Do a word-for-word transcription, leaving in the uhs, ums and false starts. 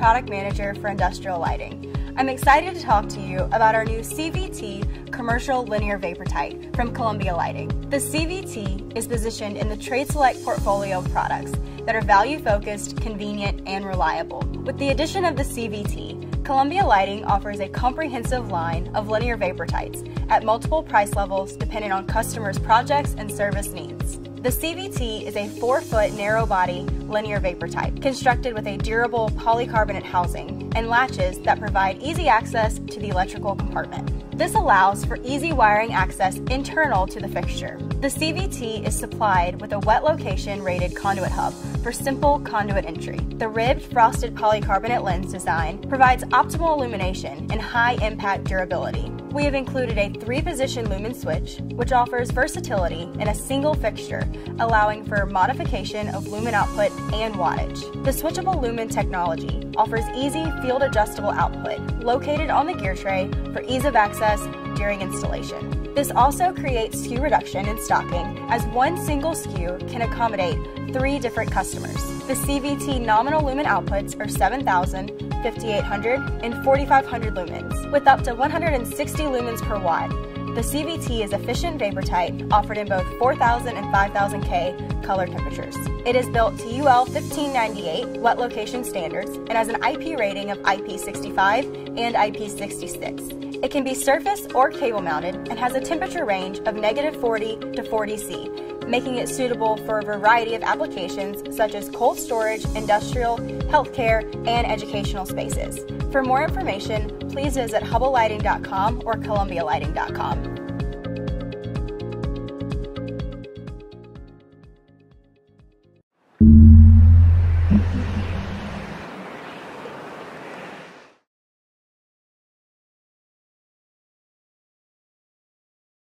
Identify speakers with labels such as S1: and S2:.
S1: Product Manager for Industrial Lighting. I'm excited to talk to you about our new C V T Commercial Linear Vapor Tight from Columbia Lighting. The C V T is positioned in the Trade Select portfolio of products that are value-focused, convenient, and reliable. With the addition of the C V T, Columbia Lighting offers a comprehensive line of linear vapor tights at multiple price levels depending on customers' projects and service needs. The C V T is a four foot narrow body linear vapor tight constructed with a durable polycarbonate housing and latches that provide easy access to the electrical compartment. This allows for easy wiring access internal to the fixture. The C V T is supplied with a wet location rated conduit hub for simple conduit entry. The ribbed frosted polycarbonate lens design provides optimal illumination and high impact durability. We have included a three-position lumen switch, which offers versatility in a single fixture, allowing for modification of lumen output and wattage. The switchable lumen technology offers easy field-adjustable output located on the gear tray for ease of access during installation. This also creates S K U reduction in stocking, as one single S K U can accommodate three different customers. The C V T nominal lumen outputs are seven thousand, fifty-eight hundred, and forty-five hundred lumens, with up to one hundred sixty lumens per watt. The C V T is efficient vapor tight, offered in both four thousand and five thousand K color temperatures. It is built to U L fifteen ninety-eight wet location standards and has an I P rating of I P sixty-five and I P sixty-six. It can be surface or cable mounted and has a temperature range of negative forty to forty C, making it suitable for a variety of applications such as cold storage, industrial, healthcare, and educational spaces. For more information, please visit Hubbell Lighting dot com or Columbia Lighting dot com.